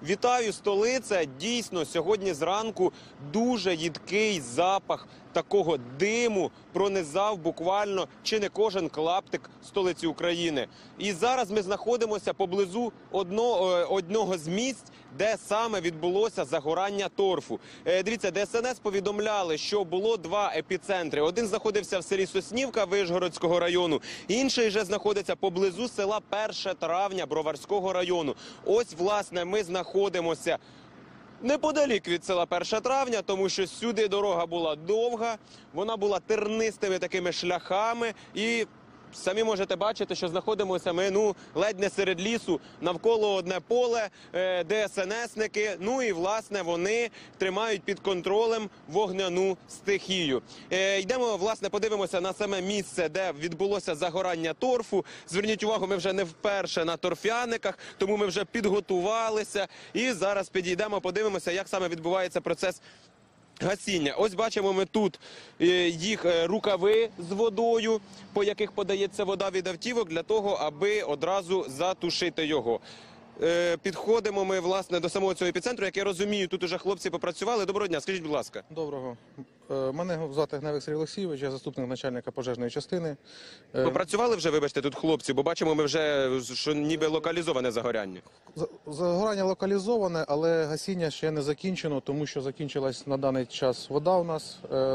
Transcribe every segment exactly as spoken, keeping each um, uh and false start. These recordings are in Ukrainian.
Вітаю, столиця! Дійсно, сьогодні зранку дуже їдкий запах такого диму пронизав буквально чи не кожен клаптик столиці України. І зараз ми знаходимося поблизу одного, одного з місць, де саме відбулося загорання торфу. Е, дивіться, Де Ес Ен Ес повідомляли, що було два епіцентри. Один знаходився в селі Соснівка Вишгородського району, інший же знаходиться поблизу села Перше Травня Броварського району. Ось, власне, ми знаходимося неподалік від села Перше Травня, тому що сюди дорога була довга, вона була тернистими такими шляхами і... Самі можете бачити, що знаходимося ми ну, ледь не серед лісу, навколо одне поле, е, Де Ес Ен Есники, ну і, власне, вони тримають під контролем вогняну стихію. Е, йдемо, власне, подивимося на саме місце, де відбулося загорання торфу. Зверніть увагу, ми вже не вперше на торфяниках, тому ми вже підготувалися. І зараз підійдемо, подивимося, як саме відбувається процес гасіння. Ось бачимо ми тут їх рукави з водою, по яких подається вода від автівок, для того, аби одразу затушити його. Підходимо ми, власне, до самого цього епіцентру. Як я розумію, тут уже хлопці попрацювали. Доброго дня, скажіть, будь ласка. Доброго. Мене звати Гневик Сергій Олексійович, я заступник начальника пожежної частини. Попрацювали вже, вибачте, тут хлопці, бо бачимо ми вже, що ніби локалізоване загоряння. Загорання локалізоване, але гасіння ще не закінчено, тому що закінчилась на даний час вода у нас.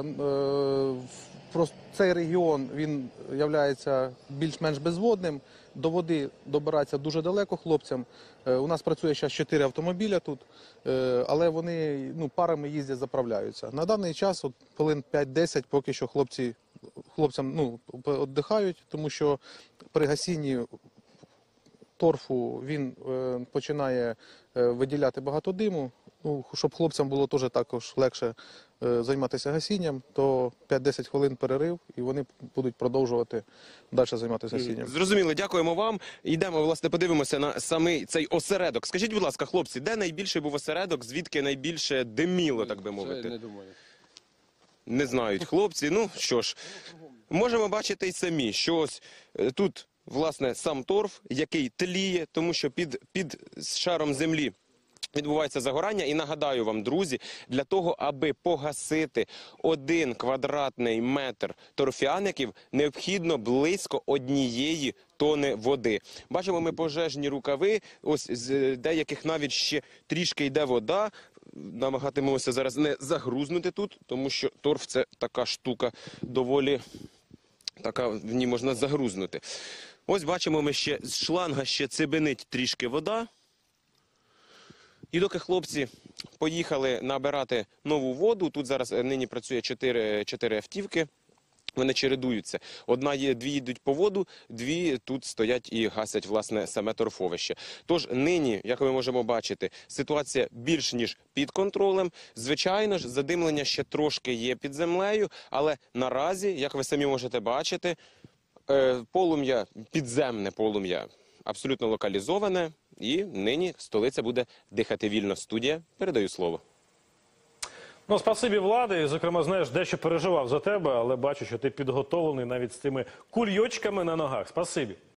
Просто цей регіон, він є більш-менш безводним, до води добиратися дуже далеко хлопцям. У нас працює зараз чотири автомобіля тут, але вони ну, парами їздять, заправляються. На даний час, от, хвилин п'ять-десять, поки що хлопці, хлопцям ну, віддихають, тому що при гасінні торфу він е, починає е, виділяти багато диму. Ну, щоб хлопцям було теж також легше е, займатися гасінням, то п'ять-десять хвилин перерив, і вони будуть продовжувати далі займатися гасінням. Зрозуміло, дякуємо вам. Йдемо, власне, подивимося на самий цей осередок. Скажіть, будь ласка, хлопці, де найбільший був осередок, звідки найбільше диміло, так би мовити? Не думаю. Не знають хлопці. Ну, що ж, можемо бачити й самі, що ось тут, власне, сам торф, який тліє, тому що під, під шаром землі відбувається загорання. І нагадаю вам, друзі, для того, аби погасити один квадратний метр торфяників, необхідно близько однієї тони води. Бачимо ми пожежні рукави, ось з деяких навіть ще трішки йде вода. Намагатимемося зараз не загрузнути тут, тому що торф – це така штука доволі, така в ній можна загрузнути. Ось бачимо ми ще, з шланга ще цибенить трішки вода. І доки хлопці поїхали набирати нову воду, тут зараз нині працює чотири, чотири автівки, вони чередуються. Одна є, дві їдуть по воду, дві тут стоять і гасять, власне, саме торфовище. Тож нині, як ми можемо бачити, ситуація більш ніж під контролем. Звичайно ж, задимлення ще трошки є під землею, але наразі, як ви самі можете бачити, полум'я, підземне полум'я абсолютно локалізоване, і нині столиця буде дихати вільно. Студія, передаю слово. Ну, спасибі, Влади. Зокрема, знаєш, дещо переживав за тебе, але бачу, що ти підготовлений навіть з цими кульочками на ногах. Спасибі.